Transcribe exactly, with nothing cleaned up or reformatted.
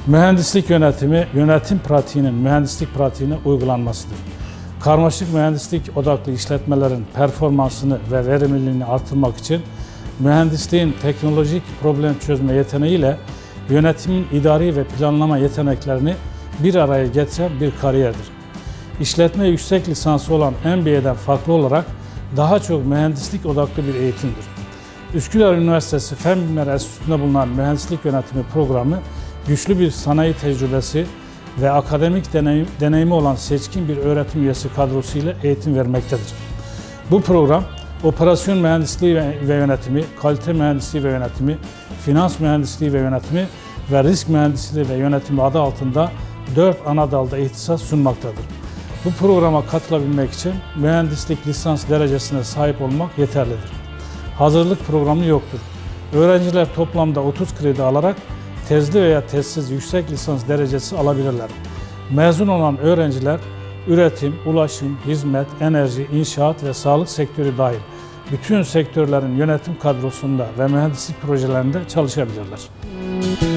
Mühendislik yönetimi, yönetim pratiğinin mühendislik pratiğine uygulanmasıdır. Karmaşık mühendislik odaklı işletmelerin performansını ve verimliliğini artırmak için mühendisliğin teknolojik problem çözme yeteneğiyle yönetimin idari ve planlama yeteneklerini bir araya getiren bir kariyerdir. İşletme yüksek lisansı olan M B A'den farklı olarak daha çok mühendislik odaklı bir eğitimdir. Üsküdar Üniversitesi Fen Bilimleri Enstitüsü'nde bulunan mühendislik yönetimi programı güçlü bir sanayi tecrübesi ve akademik deneyim, deneyimi olan seçkin bir öğretim üyesi kadrosu ile eğitim vermektedir. Bu program, operasyon mühendisliği ve yönetimi, kalite mühendisliği ve yönetimi, finans mühendisliği ve yönetimi ve risk mühendisliği ve yönetimi adı altında dört ana dalda ihtisas sunmaktadır. Bu programa katılabilmek için mühendislik lisans derecesine sahip olmak yeterlidir. Hazırlık programı yoktur. Öğrenciler toplamda otuz kredi alarak tezli veya tezsiz yüksek lisans derecesi alabilirler. Mezun olan öğrenciler üretim, ulaşım, hizmet, enerji, inşaat ve sağlık sektörü dahil bütün sektörlerin yönetim kadrosunda ve mühendislik projelerinde çalışabilirler.